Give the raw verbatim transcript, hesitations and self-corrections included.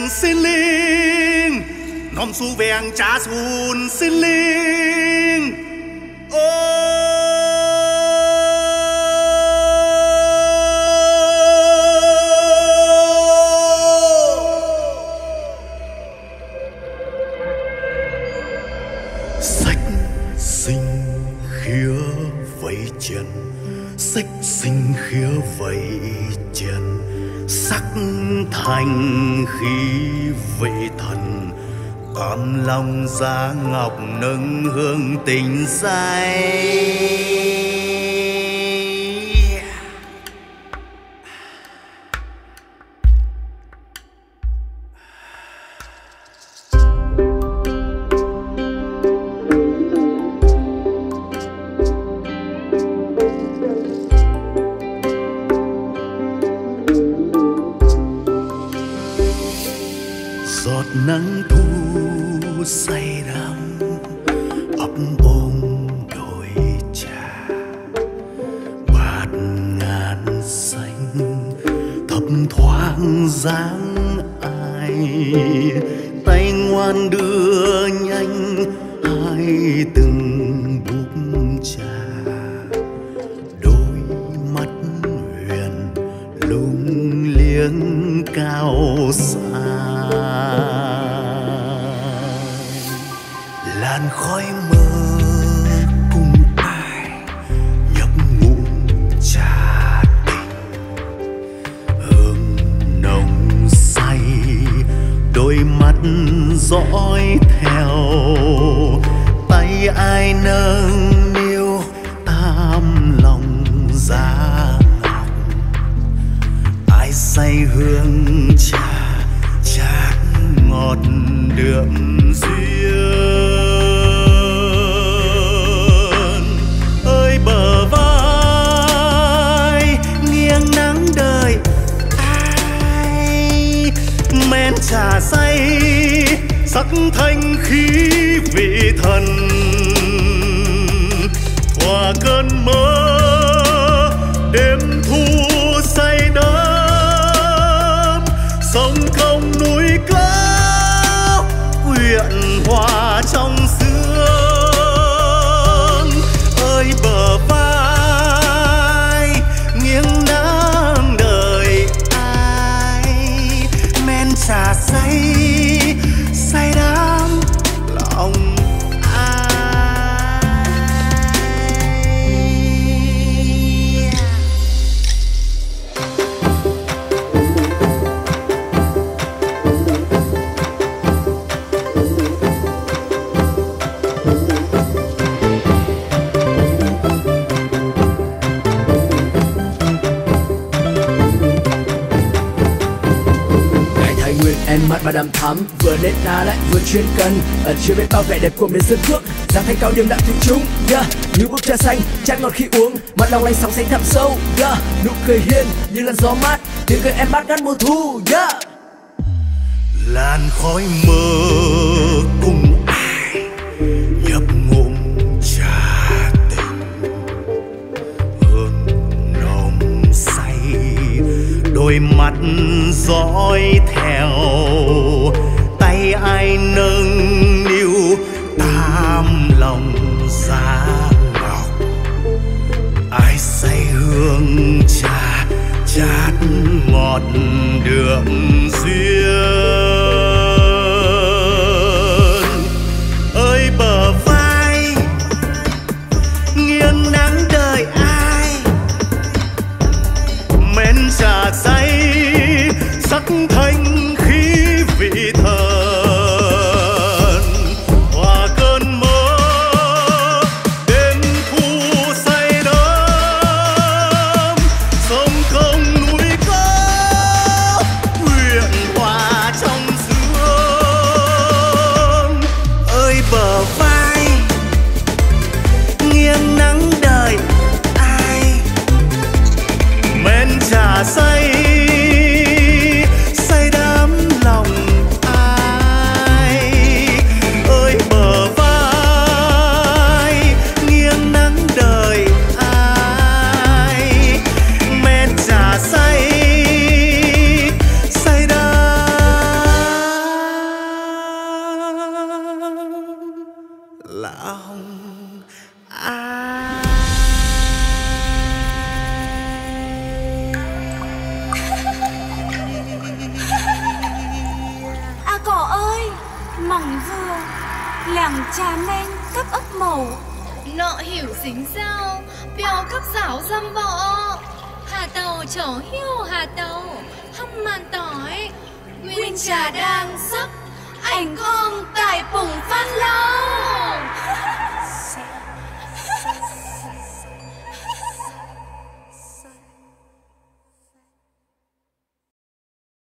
vàng xin linh nom su vàng trả xuân xin linh sách sinh khía vẫy chân, sách sinh khía vẫy chân, sắc thành khí vệ thần, tam long giá ngọc nâng hương tình say. Giọt nắng thu say đắm ấp ôm đồi trà, bạt ngàn xanh thấp thoáng dáng ai, tay ngoan đưa nhanh hai từng búp trà, đôi mắt huyền lung liếng cao xa. Làn khói mơ cùng ai nhấp ngụm trà tình, hương nồng say đôi mắt dõi theo, tay ai nâng niu tam lòng giá ngọc, ai say hương trà chát ngọt đượm duyên. Ơi bờ vai nghiêng nắng đời ai, men trà say sắc thanh khí vị thần, thỏa cơn mơ đêm thu say đắm, sông không núi cao quyện hòa trong sương. Ơi bờ vai nghiêng nắng đời ai, men trà say say đắm lòng em mắt và đầm thắm, vừa nết na lại vừa chuyên cần, ẩn chứa biết bao vẻ đẹp của miền sơn cước, giá thành cao điểm đạm thủy chung, yeah. Như búp trà xanh, chát ngọt khi uống, mặt lòng lanh sóng xanh thẳm sâu, yeah. Nụ cười hiền như làn gió mát, tiếng cười em mát ngắt mùa thu, yeah. Làn khói mơ cùng ai nhấp ngụm trà tình, hương nồng say đôi mắt dõi theo, tay ai nâng niu tam lòng giá ngọc, ai say hương trà chát ngọt đượm duyên. Ơi bờ vai nghiêng nắng đời ai, men trà say sắc thanh khí vị thần, hòa cơn mơ đêm thu say đắm, sông không núi có quyện hòa là hồng ai. À cỏ ơi, mỏng vừa làng cha men cấp ấp màu nọ hiểu xính sao biểu cấp giáo dâm vợ hà tàu chở hiu hà tàu hâm màn tỏi nguyên trà đang sắc ảnh không tài